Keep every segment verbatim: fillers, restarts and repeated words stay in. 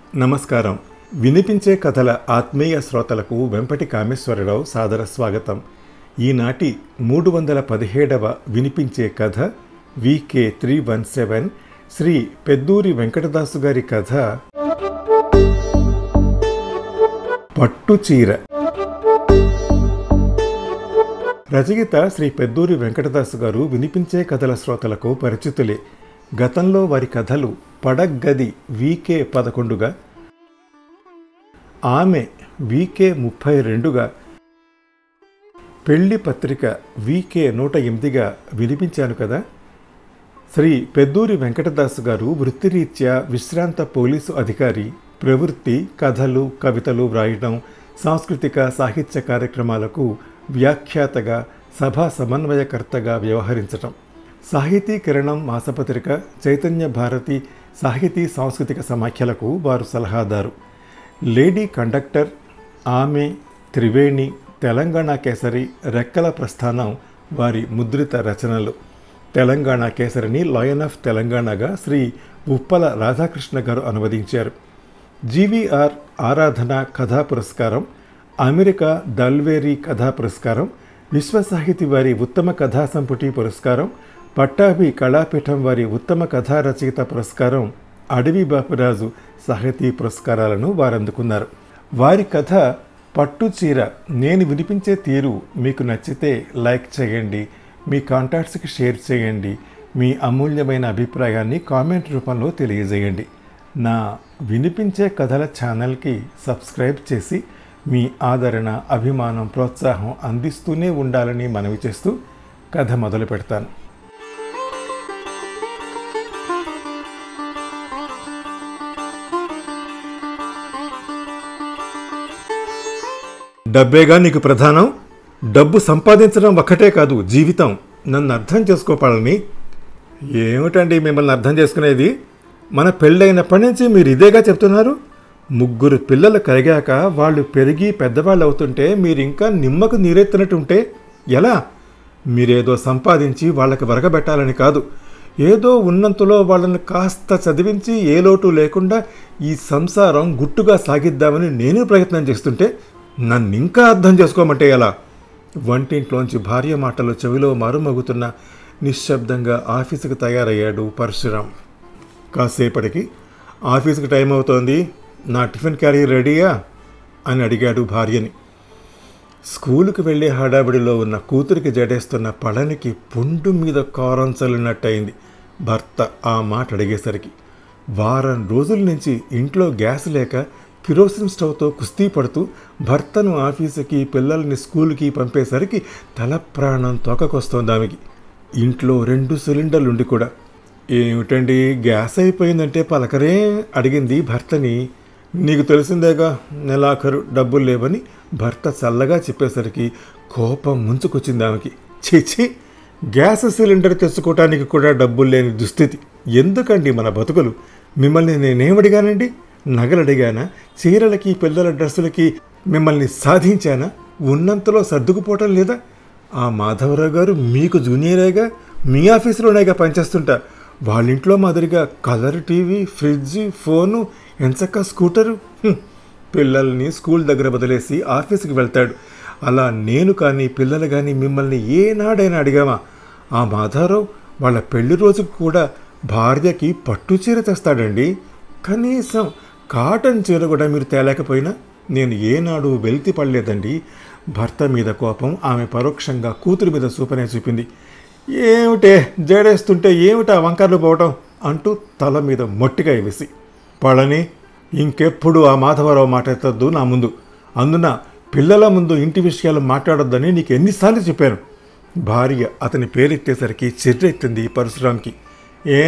నమస్కారం. వినిపించే కథల ఆత్మీయ శ్రోతలకు వెంపటి కామేశ్వరరావు సాదర స్వాగతం. ఈనాటి మూడు వందల పదిహేడవ వినిపించే కథ VK three one seven Shri Pedduri Venkatadasu గారి కథ పట్టుచీర. రచయిత శ్రీ పెద్దూరి వెంకటదాసు గారు వినిపించే కథల శ్రోతలకు పరిచితులే. గతంలో వారి కథలు పడగ్గది వికే పదకొండుగా, ఆమె వికే ముప్పై రెండుగా, పెళ్లి పత్రిక వికే నూట ఎనిమిదిగా వినిపించాను కదా. శ్రీ పెద్దూరి వెంకటదాసు గారు వృత్తిరీత్యా విశ్రాంత పోలీసు అధికారి. ప్రవృత్తి కథలు కవితలు వ్రాయడం, సాంస్కృతిక సాహిత్య కార్యక్రమాలకు వ్యాఖ్యాతగా, సభా సమన్వయకర్తగా వ్యవహరించటం. సాహితీ కిరణం మాసపత్రిక, చైతన్య భారతి సాహితీ సాంస్కృతిక సమాఖ్యలకు వారు సలహాదారు. లేడీ కండక్టర్, ఆమె, త్రివేణి, తెలంగాణ కేసరి, రెక్కల ప్రస్థానం వారి ముద్రిత రచనలు. తెలంగాణ కేసరిని లయన్ ఆఫ్ తెలంగాణగా శ్రీ ఉప్పల రాధాకృష్ణ గారు అనువదించారు. జీవీఆర్ ఆరాధన కథా పురస్కారం, అమెరికా దల్వేరీ కథా పురస్కారం, విశ్వసాహితి వారి ఉత్తమ కథా సంపుటి పురస్కారం, పట్టాభి కళాపీఠం వారి ఉత్తమ కథా రచయిత పురస్కారం, అడవి బాపురాజు సాహితీ పురస్కారాలను వారందుకున్నారు. వారి కథ పట్టుచీర నేను వినిపించే తీరు మీకు నచ్చితే లైక్ చేయండి, మీ కాంటాక్ట్స్కి షేర్ చేయండి, మీ అమూల్యమైన అభిప్రాయాన్ని కామెంట్ రూపంలో తెలియజేయండి. నా వినిపించే కథల ఛానల్కి సబ్స్క్రైబ్ చేసి మీ ఆదరణ, అభిమానం, ప్రోత్సాహం అందిస్తూనే ఉండాలని మనవి చేస్తూ కథ మొదలు పెడతాను. డబ్బేగా నీకు ప్రధానం. డబ్బు సంపాదించడం ఒక్కటే కాదు జీవితం. నన్ను అర్థం చేసుకోపాలని. ఏమిటండి మిమ్మల్ని అర్థం చేసుకునేది? మన పెళ్ళైనప్పటి నుంచి మీరు ఇదేగా చెప్తున్నారు. ముగ్గురు పిల్లలు కలిగాక వాళ్ళు పెరిగి పెద్దవాళ్ళు అవుతుంటే మీరు ఇంకా నిమ్మకు నీరెత్తినట్టుంటే ఎలా? మీరేదో సంపాదించి వాళ్ళకి వరగబెట్టాలని కాదు, ఏదో ఉన్నంతలో వాళ్ళని కాస్త చదివించి ఏ లోటు లేకుండా ఈ సంసారం గుట్టుగా సాగిద్దామని నేను ప్రయత్నం చేస్తుంటే నన్ను ఇంకా అర్థం చేసుకోమంటే ఎలా? వంటింట్లోంచి భార్య మాటలు చెవిలో మారుమోగుతున్న నిశ్శబ్దంగా ఆఫీసుకు తయారయ్యాడు పరశురాం. కాసేపటికి ఆఫీసుకు టైం అవుతోంది, నా టిఫిన్ క్యారియర్ రెడీయా అని అడిగాడు భార్యని. స్కూలుకు వెళ్ళే హడావిడిలో ఉన్న కూతురికి జడేస్తున్న పళనికి పుండు మీద కారం చల్లినట్టయింది భర్త ఆ మాట అడిగేసరికి. వారం రోజుల నుంచి ఇంట్లో గ్యాస్ లేక కిరోసిన్ స్టవ్తో కుస్తీ పడుతూ భర్తను ఆఫీసుకి, పిల్లల్ని స్కూల్కి పంపేసరికి తల ప్రాణం తోకకొస్తోంది ఆమెకి. ఇంట్లో రెండు సిలిండర్లుండి కూడా. ఏమిటండి గ్యాస్ అయిపోయిందంటే పలకరే అడిగింది భర్తని. నీకు తెలిసిందేగా నెలాఖరు డబ్బులు లేవని భర్త చల్లగా చెప్పేసరికి కోపం ముంచుకొచ్చింది ఆమెకి. చీచి, గ్యాస్ సిలిండర్ తెచ్చుకోవటానికి కూడా డబ్బులు లేని దుస్థితి. ఎందుకండి మన బతుకులు? మిమ్మల్ని నేనేమడిగానండి? నగలు అడిగానా? చీరలకి, పిల్లల డ్రెస్సులకి మిమ్మల్ని సాధించానా? ఉన్నంతలో సర్దుకుపోవటం లేదా? ఆ మాధవరావు గారు మీకు జూనియరేగా, మీ ఆఫీసులోనేగా పనిచేస్తుంటా. వాళ్ళింట్లో మాదిరిగా కలర్ టీవీ, ఫ్రిడ్జ్, ఫోను, ఎంచక్క స్కూటరు. పిల్లల్ని స్కూల్ దగ్గర వదిలేసి ఆఫీసుకి వెళ్తాడు. అలా నేను కానీ పిల్లలు కానీ మిమ్మల్ని ఏనాడైనా అడిగామా? ఆ మాధవరావు వాళ్ళ పెళ్లి రోజుకు కూడా భార్యకి పట్టు చీర తెస్తాడండి. కనీసం కాటన్ చీర కూడా మీరు తేలేకపోయినా నేను ఏనాడు వెలితి పడలేదండి. భర్త మీద కోపం ఆమె పరోక్షంగా కూతురు మీద చూపనే చూపింది. ఏమిటే జడేస్తుంటే ఏమిటా వంకర్లు పోవటం అంటూ తల మీద మొట్టిగా వేసి, పళని ఇంకెప్పుడు ఆ మాధవరావు మాట ఎత్తద్దు నా ముందు. అందున పిల్లల ముందు ఇంటి విషయాలు మాట్లాడొద్దని నీకు ఎన్నిసార్లు చెప్పాను. భార్య అతని పేరెత్తేసరికి చెర్రెత్తింది పరశురాంకి. ఏ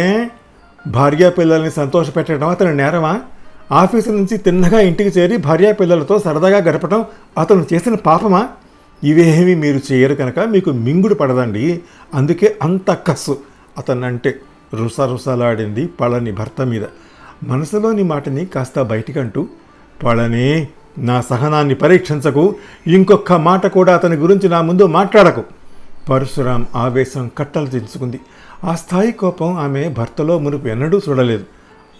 భార్యా పిల్లల్ని సంతోషపెట్టడం అతని నేరమా? ఆఫీసు నుంచి తిన్నగా ఇంటికి చేరి భార్యా పిల్లలతో సరదాగా గడపడం అతను చేసిన పాపమా? ఇవేమీ మీరు చేయరు కనుక మీకు మింగుడు పడదండి. అందుకే అంత కస్సు అతనంటే. రుసరుసలాడింది పళని భర్త మీద. మనసులోని మాటని కాస్త బయటికంటూ, పళని నా సహనాన్ని పరీక్షించకు, ఇంకొక మాట కూడా అతని గురించి నా ముందు మాట్లాడకు. పరశురాం ఆవేశం కట్టలు తెంచుకుంది. ఆ స్థాయి కోపం ఆమె భర్తలో మునుపు ఎన్నడూ చూడలేదు.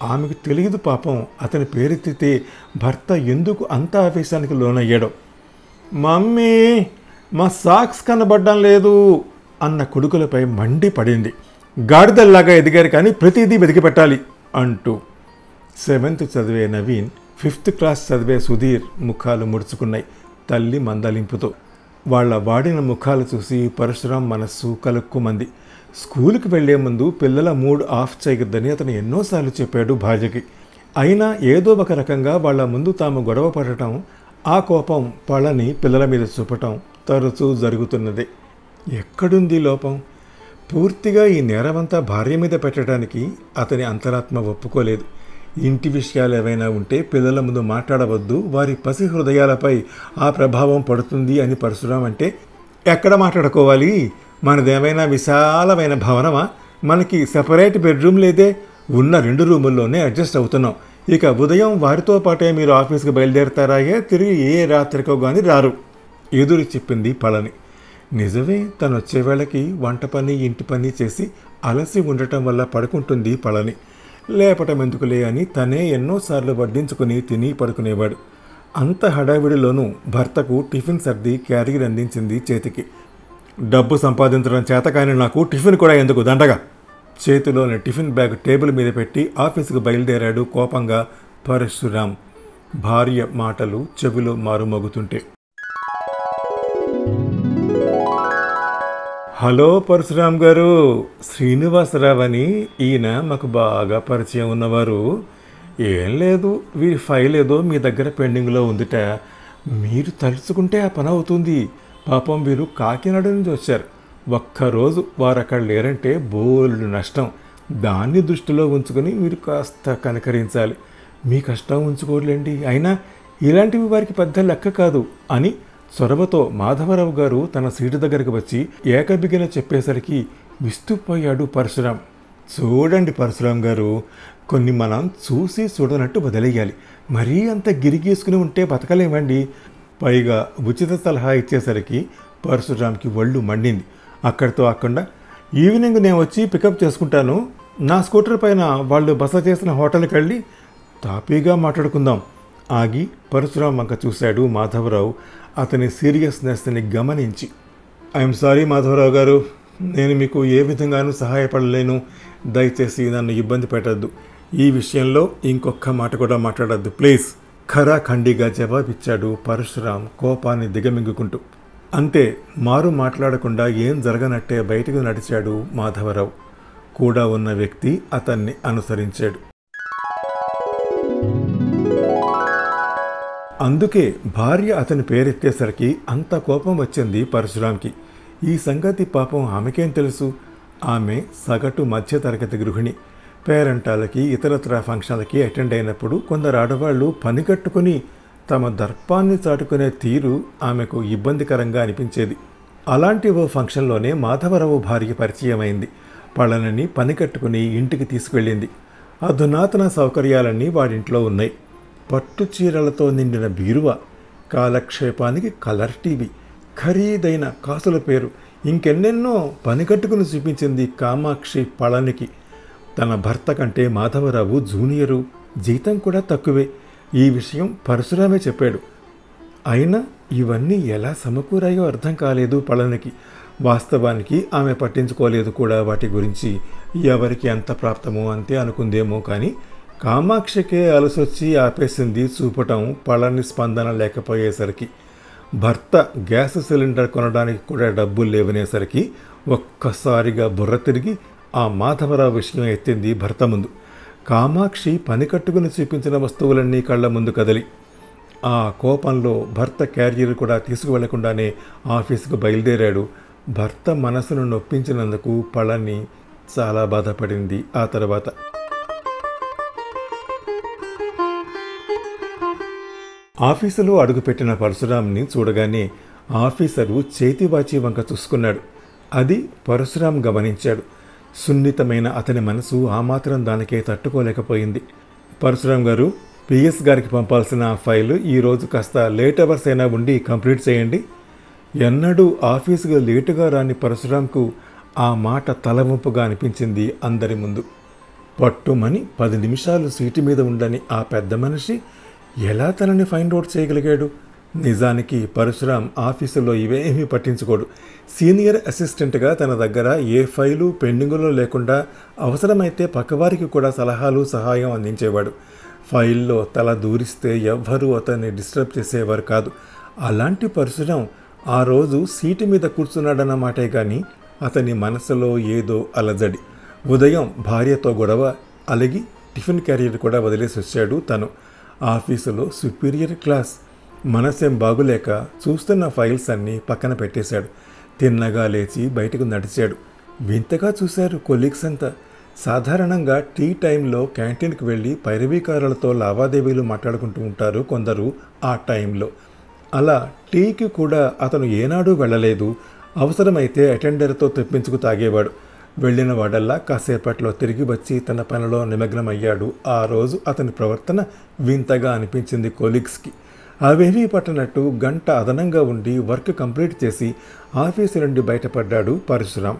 ఆమెకు తెలియదు పాపం అతని పేరెత్తితే భర్త ఎందుకు అంత ఆవేశానికి లోనయ్యాడో. మమ్మీ, మా సాక్స్ కనబడ్డం లేదు అన్న కొడుకులపై మండి పడింది. గాడిదల్లాగా ఎదిగారు కానీ ప్రతిదీ వెతికి పెట్టాలి అంటూ. సెవెంత్ చదివే నవీన్, ఫిఫ్త్ క్లాస్ చదివే సుధీర్ ముఖాలు ముడుచుకున్నాయి తల్లి మందలింపుతో. వాళ్ళ వాడిన ముఖాలు చూసి పరశురాం మనస్సు కలుక్కుమంది. స్కూలుకి వెళ్లే ముందు పిల్లల మూడ్ ఆఫ్ చేయొద్దని అతను ఎన్నోసార్లు చెప్పాడు భార్యకి. అయినా ఏదో ఒక రకంగా వాళ్ల ముందు తాము గొడవ పడటం, ఆ కోపం పళ్ళని పిల్లల మీద చూపటం తరచూ జరుగుతున్నదే. ఎక్కడుంది లోపం? పూర్తిగా ఈ నేరమంతా భార్య మీద పెట్టడానికి అతని అంతరాత్మ ఒప్పుకోలేదు. ఇంటి విషయాలు ఏవైనా ఉంటే పిల్లల ముందు మాట్లాడవద్దు, వారి పసి హృదయాలపై ఆ ప్రభావం పడుతుంది అని పరశురాం అంటే, ఎక్కడ మాట్లాడుకోవాలి? మనదేమైనా విశాలమైన భవనమా? మనకి సెపరేట్ బెడ్రూమ్ లేదే, ఉన్న రెండు రూముల్లోనే అడ్జస్ట్ అవుతున్నాం. ఇక ఉదయం వారితో పాటే మీరు ఆఫీస్కి బయలుదేరతారాయే, తిరిగి ఏ రాత్రికో కానీ రారు ఎదురు చెప్పింది పళని. నిజమే, తను వచ్చేవేళకి వంట పని ఇంటి పని చేసి అలసి ఉండటం వల్ల పడుకుంటుంది పళని. లేపటం ఎందుకులే అని తనే ఎన్నోసార్లు వడ్డించుకుని తిని పడుకునేవాడు. అంత హడావిడిలోనూ భర్తకు టిఫిన్ సర్ది క్యారీర్ అందించింది చేతికి. డబ్బు సంపాదించడం చేత కానీ నాకు టిఫిన్ కూడా ఎందుకు దండగా. చేతిలోని టిఫిన్ బ్యాగ్ టేబుల్ మీద పెట్టి ఆఫీసుకు బయలుదేరాడు కోపంగా పరశురాం. భార్య మాటలు చెవిలో మారుమోగుతుంటే. హలో పరశురాం గారు, శ్రీనివాసరావు అని ఈయన మాకు బాగా పరిచయం ఉన్నవారు. ఏం లేదు, వీరి ఫైల్ ఏదో మీ దగ్గర పెండింగ్లో ఉందిట. మీరు తలుచుకుంటే ఆ పని అవుతుంది. పాపం వీరు కాకినాడ నుంచి వచ్చారు. ఒక్కరోజు వారు అక్కడ లేరంటే బోల్డ్ నష్టం. దాన్ని దృష్టిలో ఉంచుకొని మీరు కాస్త కనకరించాలి. మీ కష్టం ఉంచుకోలేండి, అయినా ఇలాంటివి వారికి పెద్ద లెక్క కాదు అని చొరవతో మాధవరావు గారు తన సీటు దగ్గరికి వచ్చి ఏకబిగిన చెప్పేసరికి విస్తుపోయాడు పరశురాం. చూడండి పరశురాం గారు, కొన్ని మనం చూసి చూడనట్టు వదిలేయాలి. మరీ అంత గిరిగీసుకుని ఉంటే బతకలేమండి. పైగా ఉచిత సలహా ఇచ్చేసరికి పరశురాంకి ఒళ్ళు మండింది. అక్కడితో ఆకుండా, ఈవినింగ్ నేను వచ్చి పికప్ చేసుకుంటాను, నా స్కూటర్ పైన వాళ్ళు బస చేసిన హోటల్కి వెళ్ళి తాపీగా మాట్లాడుకుందాం. ఆగి పరశురాం వంక చూశాడు మాధవరావు అతని సీరియస్నెస్ని గమనించి. ఐఎమ్ సారీ మాధవరావు గారు, నేను మీకు ఏ విధంగానూ సహాయపడలేను. దయచేసి నన్ను ఇబ్బంది పెట్టద్దు. ఈ విషయంలో ఇంకొక మాట కూడా మాట్లాడద్దు ప్లీజ్. ఖరాఖండిగా జవాబిచ్చాడు పరశురాం కోపాన్ని దిగమింగుకుంటూ. అంతే, మారు మాట్లాడకుండా ఏం జరగనట్టే బయటకు నడిచాడు మాధవరావు. కూడా ఉన్న వ్యక్తి అతన్ని అనుసరించాడు. అందుకే భార్య అతని పేరెత్తేసరికి అంత కోపం వచ్చింది పరశురాంకి. ఈ సంగతి పాపం ఆమెకేం తెలుసు? ఆమె సగటు మధ్యతరగతి గృహిణి. పేరంటాలకి ఇతరత్ర ఫంక్షన్లకి అటెండ్ అయినప్పుడు కొందరు ఆడవాళ్లు పని కట్టుకుని తమ దర్పాన్ని చాటుకునే తీరు ఆమెకు ఇబ్బందికరంగా అనిపించేది. అలాంటి ఓ ఫంక్షన్లోనే మాధవరావు భార్య పరిచయమైంది. పళనిని పని కట్టుకుని ఇంటికి తీసుకెళ్ళింది. అధునాతన సౌకర్యాలన్నీ వాడింట్లో ఉన్నాయి. పట్టు చీరలతో నిండిన బీరువా, కాలక్షేపానికి కలర్ టీవీ, ఖరీదైన కాసుల పేరు, ఇంకెన్నెన్నో పని కట్టుకుని చూపించింది కామాక్షి పళనికి. తన భర్త కంటే మాధవరావు జూనియరు, జీతం కూడా తక్కువే. ఈ విషయం పరశురామే చెప్పాడు. అయినా ఇవన్నీ ఎలా సమకూరాయో అర్థం కాలేదు పళనికి. వాస్తవానికి ఆమె పట్టించుకోలేదు కూడా వాటి గురించి. ఎవరికి ఎంత ప్రాప్తమో అంతే అనుకుందేమో కానీ కామాక్షికే అలసొచ్చి ఆపేసింది చూపటం పళని స్పందన లేకపోయేసరికి. భర్త గ్యాస్ సిలిండర్ కొనడానికి కూడా డబ్బులు లేవనేసరికి ఒక్కసారిగా బుర్ర తిరిగి ఆ మాధవరావు విషయం ఎత్తింది భర్త ముందు. కామాక్షి పని కట్టుకుని చూపించిన వస్తువులన్నీ కళ్ళ ముందు కదలి. ఆ కోపంలో భర్త క్యారియర్ కూడా తీసుకువెళ్లకుండానే ఆఫీసుకు బయలుదేరాడు. భర్త మనసును నొప్పించినందుకు పళని చాలా బాధపడింది. ఆ తర్వాత ఆఫీసులో అడుగుపెట్టిన పరశురాంని చూడగానే ఆఫీసరు చేతివాచి వంక చూసుకున్నాడు. అది పరశురాం గమనించాడు. సున్నితమైన అతని మనసు ఆ మాత్రం దానికే తట్టుకోలేకపోయింది. పరశురాం గారు, పిఎస్ గారికి పంపాల్సిన ఫైలు ఈరోజు కాస్త లేట్ అవర్స్ అయినా ఉండి కంప్లీట్ చేయండి. ఎన్నడూ ఆఫీసుకు లేటుగా రాని పరశురాంకు ఆ మాట తలవంపుగా అనిపించింది అందరి ముందు. పట్టుమని పది నిమిషాలు సీటు మీద ఉండని ఆ పెద్ద మనిషి ఎలా తనని ఫైండ్ అవుట్ చేయగలిగాడు? నిజానికి పరశురాం ఆఫీసులో ఇవేమీ పట్టించుకోడు. సీనియర్ అసిస్టెంట్గా తన దగ్గర ఏ ఫైలు పెండింగులో లేకుండా అవసరమైతే పక్కవారికి కూడా సలహాలు సహాయం అందించేవాడు. ఫైల్లో తల దూరిస్తే ఎవ్వరూ అతన్ని డిస్టర్బ్ చేసేవారు కాదు. అలాంటి పరశురాం ఆ రోజు సీటు మీద కూర్చున్నాడన్నమాటే కానీ అతని మనసులో ఏదో అలజడి. ఉదయం భార్యతో గొడవ, అలిగి టిఫిన్ క్యారియర్ కూడా వదిలేసి వచ్చాడు తను. ఆఫీసులో సుపీరియర్ క్లాస్, మనసేం బాగులేక చూస్తున్న ఫైల్స్ అన్నీ పక్కన పెట్టేశాడు. తిన్నగా లేచి బయటకు నడిచాడు. వింతగా చూశారు కొలీగ్స్ అంతా. సాధారణంగా టీ టైంలో క్యాంటీన్కి వెళ్ళి పైరవీకారులతో లావాదేవీలు మాట్లాడుకుంటూ ఉంటారు కొందరు ఆ టైంలో. అలా టీకి కూడా అతను ఏనాడూ వెళ్ళలేదు. అవసరమైతే అటెండర్తో తెప్పించుకు తాగేవాడు. వెళ్ళిన వాడల్లా కాసేపట్లో తిరిగి వచ్చి తన పనిలో నిమగ్నమయ్యాడు. ఆ రోజు అతని ప్రవర్తన వింతగా అనిపించింది కొలీగ్స్కి. అవేమీ పట్టనట్టు గంట అదనంగా ఉండి వర్క్ కంప్లీట్ చేసి ఆఫీసు నుండి బయటపడ్డాడు పరశురాం.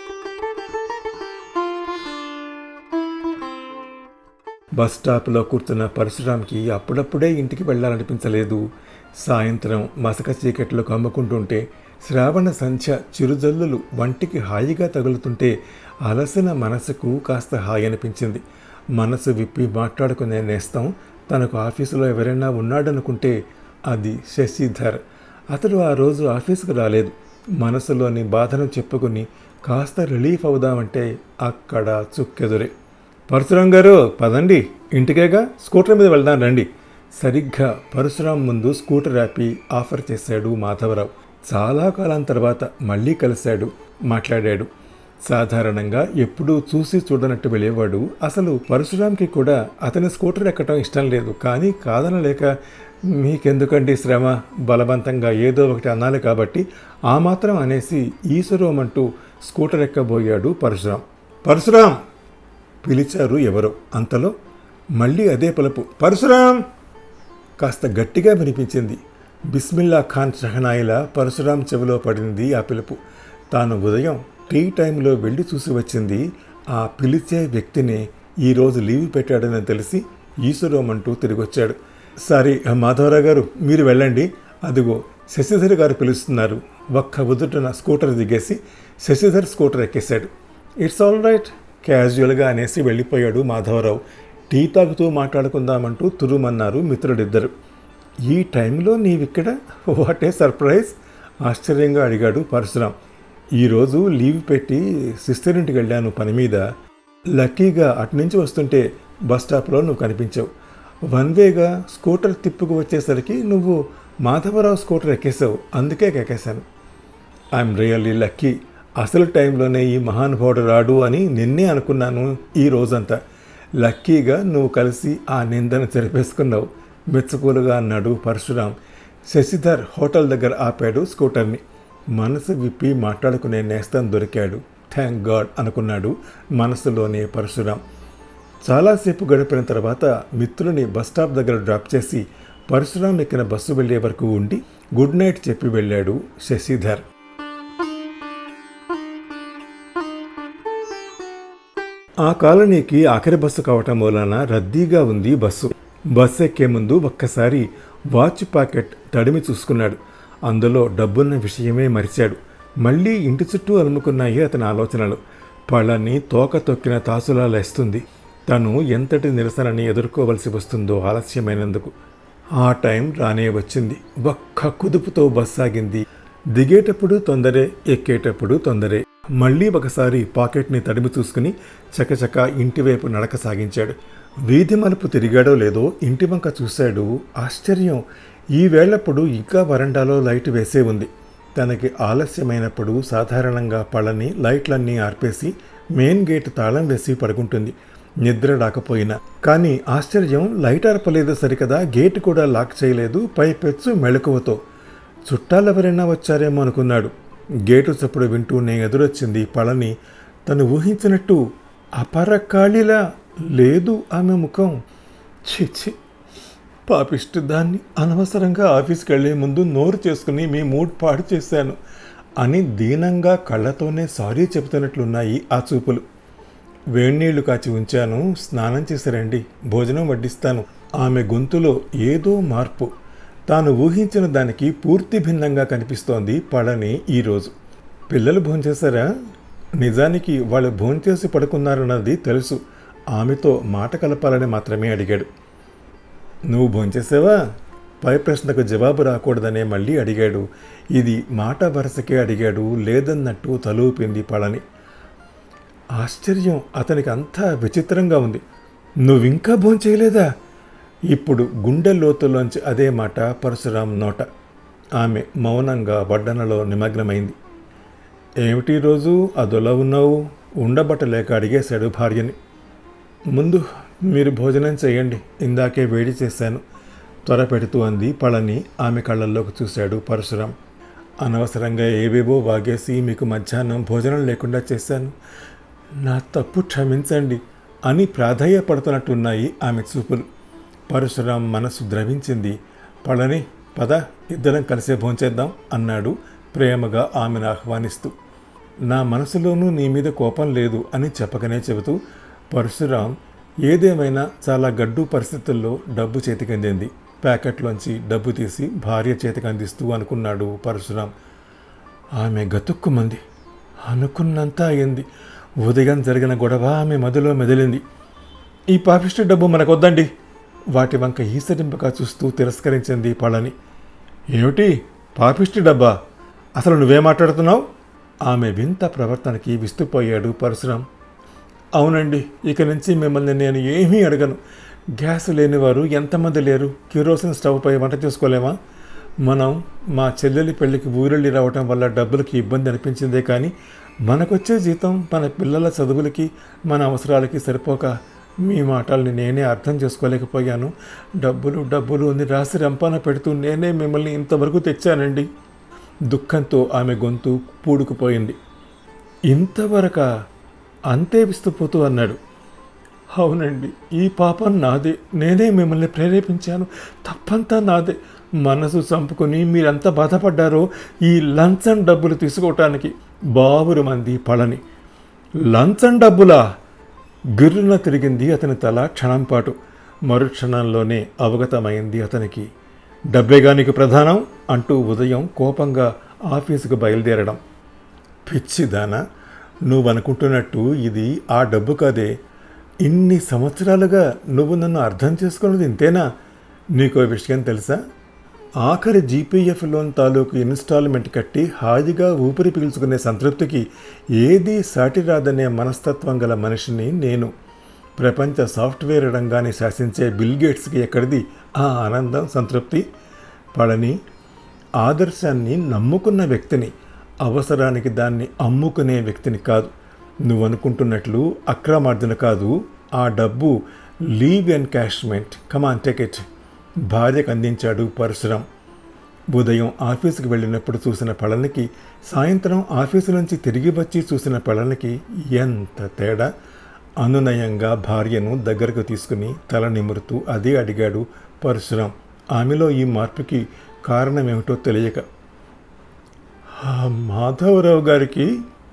బస్ స్టాప్లో కూర్చున్న పరశురాంకి అప్పుడప్పుడే ఇంటికి వెళ్ళాలనిపించలేదు. సాయంత్రం మసక చీకట్లో కమ్ముకుంటుంటే శ్రావణ సంధ్య చిరుజల్లులు వంటికి హాయిగా తగులుతుంటే అలసిన మనసుకు కాస్త హాయి అనిపించింది. మనసు విప్పి మాట్లాడుకునే నేస్తం తనకు ఆఫీసులో ఎవరైనా ఉన్నాడనుకుంటే అది శశిధర్. అతడు ఆ రోజు ఆఫీసుకు రాలేదు. మనసులోని బాధను చెప్పుకుని కాస్త రిలీఫ్ అవుదామంటే అక్కడ చుక్కెదురే. పరశురాం గారు పదండి, ఇంటికేగా, స్కూటర్ మీద వెళ్దాం రండి. సరిగ్గా పరశురాం ముందు స్కూటర్ ఆపి ఆఫర్ చేశాడు మాధవరావు. చాలా కాలం తర్వాత మళ్ళీ కలిశాడు, మాట్లాడాడు. సాధారణంగా ఎప్పుడూ చూసి చూడనట్టు వెళ్ళేవాడు. అసలు పరశురాంకి కూడా అతని స్కూటర్ ఎక్కడం ఇష్టం లేదు. కానీ కాదనలేక మీకెందుకండి శ్రమ, బలవంతంగా ఏదో ఒకటి అనాలి కాబట్టి ఆ మాత్రం అనేసి ఈశ్వరోమంటూ స్కూటర్ ఎక్కబోయాడు పరశురాం. పరశురాం పిలిచారు ఎవరో. అంతలో మళ్ళీ అదే పిలుపు, పరశురాం కాస్త గట్టిగా వినిపించింది. బిస్మిల్లా ఖాన్ షహనాయిలా పరశురాం చెవిలో పడింది ఆ పిలుపు. తాను ఉదయం టీ టైంలో వెళ్ళి చూసి వచ్చింది ఆ పిలిచే వ్యక్తినే ఈరోజు లీవ్ పెట్టాడని తెలిసి ఈశ్వరోమంటూ తిరిగొచ్చాడు. సారీ మాధవరావు గారు, మీరు వెళ్ళండి, అదిగో శశిధర్ గారు పిలుస్తున్నారు. ఒక్క ఉదుటన స్కూటర్ దిగేసి శశిధర్ స్కూటర్ ఎక్కేశాడు. ఇట్స్ ఆల్ రైట్ క్యాజువల్గా అనేసి వెళ్ళిపోయాడు మాధవరావు. టీ తాగుతూ మాట్లాడుకుందామంటూ తురుమన్నారు మిత్రుడిద్దరు. ఈ టైంలో నీవిక్కడ, వాట్ ఏ సర్ప్రైజ్, ఆశ్చర్యంగా అడిగాడు పరశురాం. ఈరోజు లీవ్ పెట్టి సిస్టర్ ఇంటికి వెళ్ళాను పని మీద. లక్కీగా అటునుంచి వస్తుంటే బస్ స్టాప్లో నువ్వు కనిపించావు. వన్ వేగా స్కూటర్ తిప్పుకు వచ్చేసరికి నువ్వు మాధవరావు స్కూటర్ ఎక్కేసావు, అందుకే ఎక్కేశాను. I'm really lucky. అసలు టైంలోనే ఈ మహానుభావుడు రాడు అని నిన్నే అనుకున్నాను ఈ రోజంతా. లక్కీగా నువ్వు కలిసి ఆ నిందను చెరిపేసుకున్నావు, మెచ్చుకోలుగా అన్నాడు పరశురాం. శశిధర్ హోటల్ దగ్గర ఆపాడు స్కూటర్ని. మనసు విప్పి మాట్లాడుకునే నేస్తం దొరికాడు. థ్యాంక్ గాడ్ అనుకున్నాడు మనసులోనే పరశురాం. చాలాసేపు గడిపిన తర్వాత మిత్రుని బస్టాప్ దగ్గర డ్రాప్ చేసి పరశురాం ఎక్కిన బస్సు వెళ్లే వరకు ఉండి గుడ్ నైట్ చెప్పి వెళ్ళాడు శశిధర్. ఆ కాలనీకి ఆఖరి బస్సు కావటం వలన రద్దీగా ఉంది బస్సు. బస్సు ఎక్కే ముందు ఒక్కసారి వాచ్ పాకెట్ తడిమి చూసుకున్నాడు. అందులో డబ్బున్న విషయమే మరిచాడు. మళ్ళీ ఇంటి చుట్టూ అలుముకున్నాయి అతని ఆలోచనలు. పళ్ళని తోక తొక్కిన తాసులా లేస్తుంది. తను ఎంతటి నిరసనని ఎదుర్కోవలసి వస్తుందో ఆలస్యమైనందుకు. ఆ టైం రానే వచ్చింది. ఒక్క కుదుపుతో బస్ సాగింది. దిగేటప్పుడు తొందరే, ఎక్కేటప్పుడు తొందరే. మళ్ళీ ఒకసారి పాకెట్ని తడిమి చూసుకుని చకచక ఇంటివైపు నడక సాగించాడు. వీధి మలుపు తిరిగాడో లేదో ఇంటి వంక చూశాడు. ఆశ్చర్యం, ఈ వేళప్పుడు ఇంకా వరండాలో లైట్ వేసే ఉంది. తనకి ఆలస్యమైనప్పుడు సాధారణంగా పళ్ళని లైట్లన్నీ ఆర్పేసి మెయిన్ గేట్ తాళం వేసి పడుకుంటుంది, నిద్ర రాకపోయినా. కానీ ఆశ్చర్యం, లైట్ ఆర్పలేదు సరికదా, గేట్ కూడా లాక్ చేయలేదు, పైపెచ్చు మెళకువతో. చుట్టాలెవరైనా వచ్చారేమో అనుకున్నాడు. గేటు చప్పుడు వింటూనే ఎదురొచ్చింది పళని. తను ఊహించినట్టు అపరకాళిలా లేదు ఆమె ముఖం. చిచ్చి, పాపిష్టి దాన్ని, అనవసరంగా ఆఫీస్కి వెళ్లే ముందు నోరు చేసుకుని మీ మూడ్ పాడు చేశాను అని దీనంగా కళ్ళతోనే సారీ చెబుతున్నట్లున్నాయి ఆ చూపులు. వేణీళ్లు కాచి ఉంచాను, స్నానం చేసి రండి, భోజనం వడ్డిస్తాను. ఆమె గొంతులో ఏదో మార్పు. తాను ఊహించిన దానికి పూర్తి భిన్నంగా కనిపిస్తోంది పళని ఈరోజు. పిల్లలు భోంచేశారా? నిజానికి వాళ్ళు భోంచేసి పడుకున్నారన్నది తెలుసు. ఆమెతో మాట కలపాలని మాత్రమే అడిగాడు. నువ్వు భోంచేసావా? పై ప్రశ్నకు జవాబు రాకూడదనే మళ్ళీ అడిగాడు. ఇది మాట వరుసకే అడిగాడు, లేదన్నట్టు తలూపింది పళని. ఆశ్చర్యం అతనికి అంతా విచిత్రంగా ఉంది. నువ్వింకా భోంచేయలేదా? ఇప్పుడు గుండె లోతులోంచి అదే మాట పరశురాం నోట. ఆమె మౌనంగా వడ్డనలో నిమగ్నమైంది. ఏమిటి రోజు అదొలా ఉన్నావు? ఉండబట్టలేక అడిగేశాడు భార్యని. ముందు మీరు భోజనం చేయండి, ఇందాకే వేడి చేశాను, త్వర పెడుతూ అంది పళని. ఆమె కళ్ళల్లోకి చూశాడు పరశురాం. అనవసరంగా ఏవేవో వాగేసి మీకు మధ్యాహ్నం భోజనం లేకుండా చేశాను, నా తప్పు క్షమించండి అని ప్రాధేయపడుతున్నట్టున్నాయి ఆమె చూపులు. పరశురాం మనసు ద్రవించింది. పళని, పద, ఇద్దరం కలిసే భోంచేద్దాం అన్నాడు ప్రేమగా ఆమెను ఆహ్వానిస్తూ. నా మనసులోనూ నీ మీద కోపం లేదు అని చెప్పకనే చెబుతూ పరశురాం ఏదేమైనా చాలా గడ్డు పరిస్థితుల్లో డబ్బు చేతికందింది. ప్యాకెట్లోంచి డబ్బు తీసి భార్య చేతికి అందిస్తూ అనుకున్నాడు పరశురాం. ఆమె గతుక్కుమంది. అనుకున్నంత అయింది. ఉదయం జరిగిన గొడవ ఆమె మదిలో మెదిలింది. ఈ పాపిష్టి డబ్బు మనకొద్దండి. వాటి వంక ఈసరింపగా చూస్తూ తిరస్కరించింది పళని. ఏమిటి పాపిష్టి డబ్బా? అసలు నువ్వే మాట్లాడుతున్నావు? ఆమె వింత ప్రవర్తనకి విస్తుపోయాడు పరశురాం. అవునండి, ఇక నుంచి మిమ్మల్ని నేను ఏమీ అడగను. గ్యాస్ లేనివారు ఎంతమంది లేరు? కిరోసిన్ స్టవ్పై వంట చేసుకోలేమా? మనం మా చెల్లెలి పెళ్లికి ఊరెళ్ళి రావటం వల్ల డబ్బులకి ఇబ్బంది అనిపించిందే కానీ మనకొచ్చే జీతం మన పిల్లల చదువులకి మన అవసరాలకి సరిపోక మీ మాటల్ని నేనే అర్థం చేసుకోలేకపోయాను. డబ్బులు డబ్బులు అని రాసి రంపాన పెడుతూ నేనే మిమ్మల్ని ఇంతవరకు తెచ్చానండి. దుఃఖంతో ఆమె గొంతు పూడుకుపోయింది. ఇంతవరకా? అంతే విస్తుపోతూ అన్నాడు. అవునండి, ఈ పాపం నాదే. నేనే మిమ్మల్ని ప్రేరేపించాను. తప్పంతా నాదే. మనసు చంపుకొని మీరంతా బాధపడ్డారో ఈ లంచం డబ్బులు తీసుకోవటానికి. బావురు మంది పళని. లంచం డబ్బులా? గిర్రున తిరిగింది అతని తల క్షణం పాటు. మరుక్షణంలోనే అవగతమైంది అతనికి. డబ్బేగా నీకు ప్రధానం అంటూ ఉదయం కోపంగా ఆఫీసుకు బయలుదేరడం. పిచ్చిదానా, నువ్వనుకుంటున్నట్టు ఇది ఆ డబ్బు కాదే. ఇన్ని సంవత్సరాలుగా నువ్వు నన్ను అర్థం చేసుకున్నది ఇంతేనా? నీకో విషయం తెలుసా? ఆఖరి జీపీఎఫ్ లోన్ తాలూకు ఇన్స్టాల్మెంట్ కట్టి హాయిగా ఊపిరి పీల్చుకునే సంతృప్తికి ఏదీ సాటి రాదనే మనస్తత్వం గల మనిషిని నేను. ప్రపంచ సాఫ్ట్వేర్ రంగాన్ని శాసించే బిల్ గేట్స్కి ఎక్కడిది ఆ ఆనందం, సంతృప్తి? పళని, ఆదర్శాన్ని నమ్ముకున్న వ్యక్తిని, అవసరానికి దాన్ని అమ్ముకునే వ్యక్తిని కాదు. నువ్వనుకుంటున్నట్లు అక్రమార్జన కాదు. ఆ డబ్బు leave encashment. Come on take it. భార్యకు అందించాడు పరశురాం. ఉదయం ఆఫీసుకు వెళ్ళినప్పుడు చూసిన పళనికి, సాయంత్రం ఆఫీసు నుంచి తిరిగి వచ్చి చూసిన పళనికి ఎంత తేడా! అనునయంగా భార్యను దగ్గరకు తీసుకుని తల నిమురుతూ అదే అడిగాడు పరశురాం. ఆమెలో ఈ మార్పుకి కారణమేమిటో తెలియక. మాధవరావు గారికి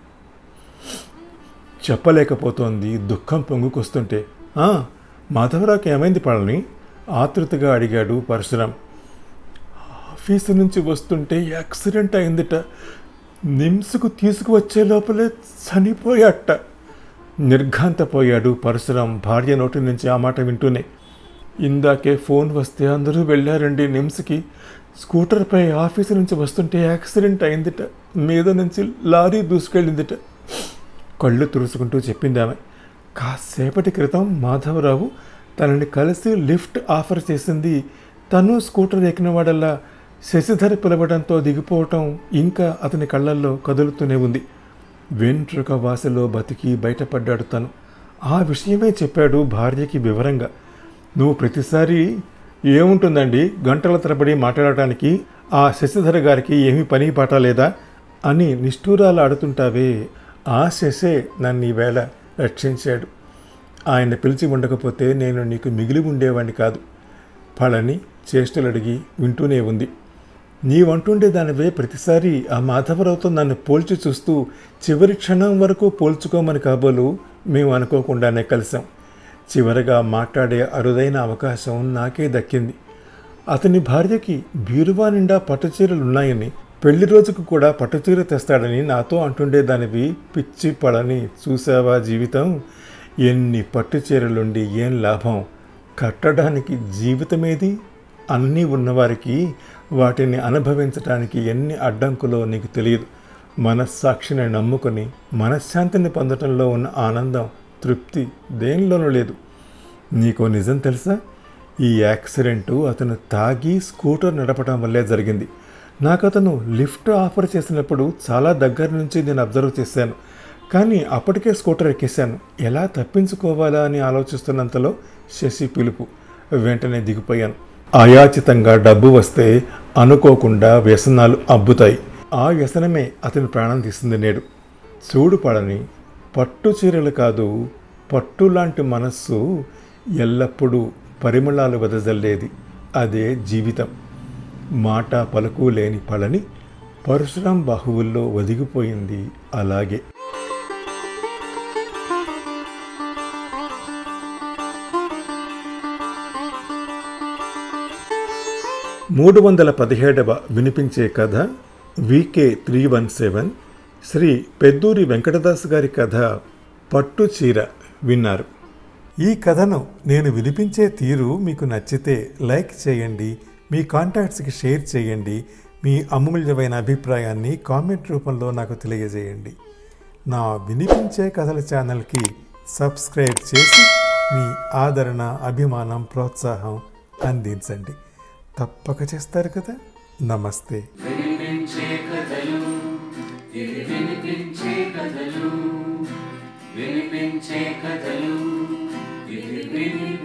చెప్పలేకపోతోంది దుఃఖం పొంగుకొస్తుంటే. మాధవరావుకి ఏమైంది పళని? ఆతృతగా అడిగాడు పరశురాం. ఆఫీసు నుంచి వస్తుంటే యాక్సిడెంట్ అయిందిట. నిమ్స్కు తీసుకువచ్చే లోపలే చనిపోయాట. నిర్ఘాంతపోయాడు పరశురాం భార్య నోటి నుంచి ఆ మాట వింటూనే. ఇందాకే ఫోన్ వస్తే అందరూ వెళ్ళారండి నిమ్స్కి. స్కూటర్పై ఆఫీసు నుంచి వస్తుంటే యాక్సిడెంట్ అయిందిట. మీద నుంచి లారీ దూసుకెళ్ళిందిట. కళ్ళు తుడుచుకుంటూ చెప్పింది ఆమె. కాసేపటి క్రితం మాధవరావు తనని కలిసి లిఫ్ట్ ఆఫర్ చేసింది. తను స్కూటర్ ఎక్కినవాడల్లా శశిధర్ పిలవడంతో దిగిపోవటం ఇంకా అతని కళ్ళల్లో కదులుతూనే ఉంది. వెంట్రుక వాసిలో బతికి బయటపడ్డాడు తను. ఆ విషయమే చెప్పాడు భార్యకి వివరంగా. నువ్వు ప్రతిసారి ఏముంటుందండి గంటల తరబడి మాట్లాడటానికి, ఆ శశిధర్ గారికి ఏమీ పని పాట లేదా అని నిష్ఠూరాలు ఆడుతుంటావే. ఆ శశే నన్ను ఈవేళ రక్షించాడు. ఆయన పిలిచి ఉండకపోతే నేను నీకు మిగిలి ఉండేవాడిని కాదు. పళని చేష్టలు అడిగి వింటూనే ఉంది. నీవంటుండే దానివే ప్రతిసారి ఆ మాధవరావుతో నన్ను పోల్చి చూస్తూ చివరి క్షణం వరకు పోల్చుకోమని కాబోలు మేము అనుకోకుండానే కలిసాం. చివరగా మాట్లాడే అరుదైన అవకాశం నాకే దక్కింది. అతని భార్యకి బీరువా నిండా పట్టుచీరలున్నాయని, పెళ్లి రోజుకు కూడా పట్టుచీర తెస్తాడని నాతో అంటుండేదానివి. పిచ్చి పడని చూసావా జీవితం, ఎన్ని పట్టుచీరలుండి ఏం లాభం, కట్టడానికి జీవితమేది? అన్నీ ఉన్నవారికి వాటిని అనుభవించటానికి ఎన్ని అడ్డంకులో నీకు తెలియదు. మనస్సాక్షిని నమ్ముకొని మనశ్శాంతిని పొందటంలో ఉన్న ఆనందం, తృప్తి దేనిలోనూ లేదు. నీకో నిజం తెలుసా? ఈ యాక్సిడెంటు అతను తాగి స్కూటర్ నడపడం వల్లే జరిగింది. నాకు అతను లిఫ్ట్ ఆఫర్ చేసినప్పుడు చాలా దగ్గర నుంచి నేను అబ్జర్వ్ చేశాను. కానీ అప్పటికే స్కూటర్ ఎక్కేశాను. ఎలా తప్పించుకోవాలా అని ఆలోచిస్తున్నంతలో శశి పిలుపు. వెంటనే దిగిపోయాను. అయాచితంగా డబ్బు వస్తే అనుకోకుండా వ్యసనాలు అబ్బుతాయి. ఆ వ్యసనమే అతని ప్రాణం తీస్తుంది నేడు. చూడు పడని, పట్టు చీరలు కాదు, పట్టు లాంటి మనస్సు ఎల్లప్పుడూ పరిమళాలు వెదజల్లేది. అదే జీవితం. మాట పలుకు లేని పళని పరశురాం బాహువుల్లో ఒదిగిపోయింది. అలాగే మూడు వందల పదిహేడవ వినిపించే కథ VK three one seven Shri Pedduri Venkatadas గారి కథ పట్టు చీర విన్నారు. ఈ కథను నేను వినిపించే తీరు మీకు నచ్చితే లైక్ చేయండి, మీ కాంటాక్ట్స్కి షేర్ చేయండి, మీ అమూల్యమైన అభిప్రాయాన్ని కామెంట్ రూపంలో నాకు తెలియజేయండి. నా వినిపించే కథల ఛానల్కి సబ్స్క్రైబ్ చేసి మీ ఆదరణ, అభిమానం, ప్రోత్సాహం అందించండి. తప్పక చేస్తారు కదా. నమస్తే. వినిపించే కథలు, ఇది వినిపించే కథలు, వినిపించే కథలు, ఇది వినిపించే